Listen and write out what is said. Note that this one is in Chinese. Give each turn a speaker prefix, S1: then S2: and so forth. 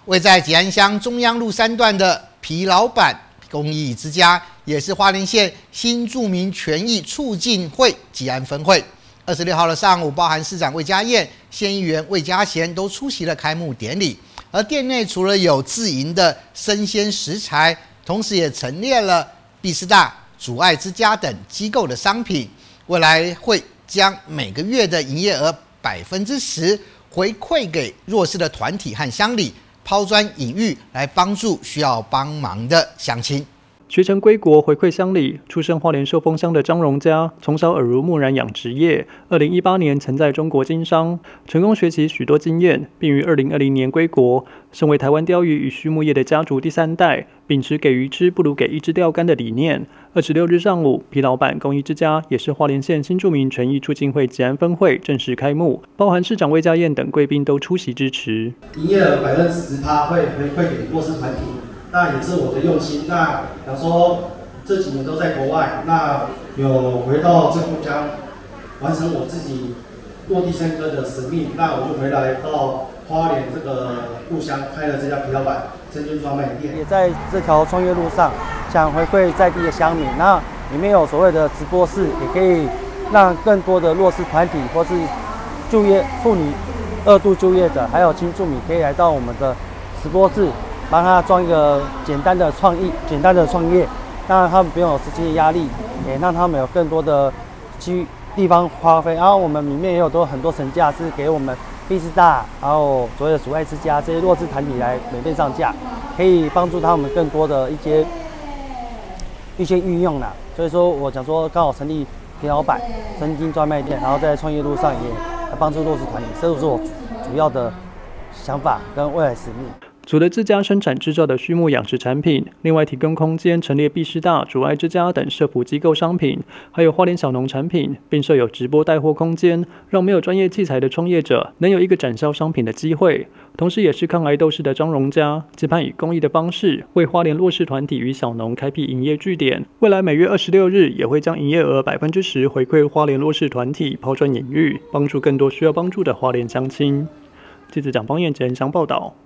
S1: 位在吉安乡中央路3段的皮老板公益之家，也是花莲县新住民权益促进会吉安分会。26号的上午，包含市长魏家燕、县议员魏家贤都出席了开幕典礼。而店内除了有自营的生鲜食材，同时也陈列了毕师大、主爱之家等机构的商品。未来会将每个月的营业额10%回馈给弱势的团体和乡里，抛砖引玉，来帮助需要帮忙的乡亲。
S2: 学成归国，回馈乡里。出身花莲寿丰乡的张荣家，从小耳濡目染养殖业。2018年曾在中国经商，成功学习许多经验，并于2020年归国。身为台湾鲷鱼与畜牧业的家族第3代，秉持给鱼吃不如给一只钓竿的理念。26日上午，皮老板公益之家也是花莲县新住民权益促进会吉安分会正式开幕，包含市长魏家燕等贵宾都出席支持。
S3: 营业额10%会回馈给弱势团体。那也是我的用心。那想说这几年都在国外，那有回到这故乡，完成我自己落地生根的使命。那我就回来到花莲这个故乡，开了这家皮老板真菌专卖店。也在这条创业路上，想回馈在地的乡民。那里面有所谓的直播室，也可以让更多的弱势团体或是就业妇女2度就业的，还有新住民可以来到我们的直播室。帮他装一个简单的创业，让他们不用有资金的压力，也让他们有更多的地方花费。然后我们里面也有很多层架是给我们毕师大，然后所谓的主爱之家这些弱势团体来免费上架，可以帮助他们更多的一些运用啦。所以说，我想说刚好成立皮老板真菌专卖店，然后在创业路上也帮助弱势团体，这就是我主要的想法跟未来使命。
S2: 除了自家生产制造的畜牧养殖产品，另外提供空间陈列毕师大、主爱之家等社福机构商品，还有花莲小农产品，并设有直播带货空间，让没有专业器材的创业者能有一个展销商品的机会。同时，也是抗癌斗士的张荣家，期盼以公益的方式为花莲弱势团体与小农开辟营业据点。未来每月26日也会将营业额10%回馈花莲弱势团体，抛砖引玉，帮助更多需要帮助的花莲乡亲。记者蒋邦彦简详报道。